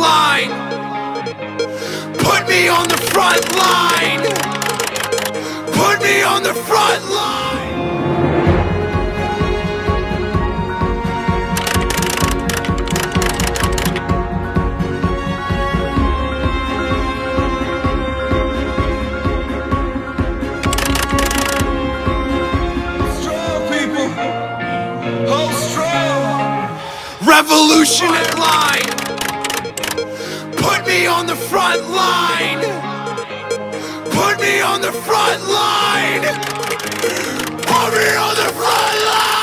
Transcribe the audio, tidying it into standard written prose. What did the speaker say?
line. Put me on the front line. Put me on the front line. Revolutionary line. Put me on the front line. Put me on the front line. Put me on the front line.